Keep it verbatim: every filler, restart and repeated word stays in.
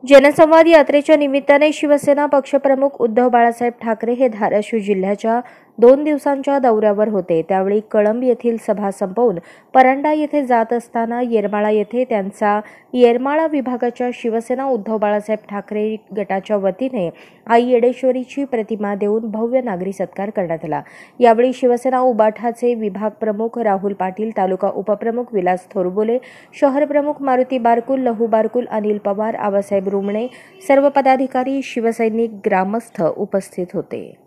जनसंवाद यात्रेच्या निमित्ताने शिवसेना पक्षप्रमुख उद्धव बाळासाहेब ठाकरे हे धाराशिव जिल्ह्याच्या दोन दिवसांच्या दौऱ्यावर होते। त्यावेळी कळंब येथील सभा संपवून परांडा येथे जात असताना येरमाळा येथे त्यांचा येरमाळा विभागाच्या शिवसेना उद्धव बाळासाहेब ठाकरे गटाच्या वतीने आई येडेश्वरीची प्रतिमा देऊन भव्य नागरी सत्कार करण्यात आला। यावेळी शिवसेना उबाठाचे विभाग प्रमुख राहुल पाटील, तालुका उपप्रमुख विलास थोरबोले, शहर प्रमुख मारुती बारकुल, लहू बारकुल, अनिल पवार, आबासाहेब रुमणे, सर्व पदाधिकारी, शिवसैनिक, ग्रामस्थ उपस्थित होते।